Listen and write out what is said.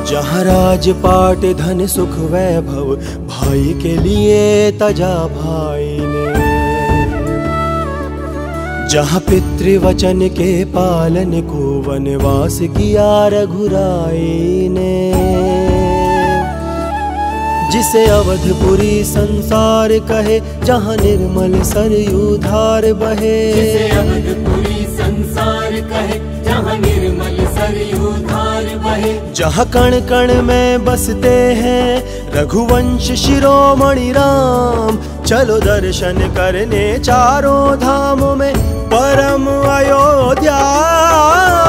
जहाँ राजपाट धन सुख वैभव भाई के लिए तजा भाई ने। जहाँ पितृवचन के पालन को वनवास किया रघुराई ने। जिसे अवधपुरी संसार कहे, जहाँ निर्मल सरयू धार बहे। जिसे अवधपुरी संसार कहे, जहाँ निर्मल सरयू धार बहे। जहाँ कण कण में बसते हैं रघुवंश शिरोमणि राम। चलो दर्शन करने चारों धामों में परम अयोध्या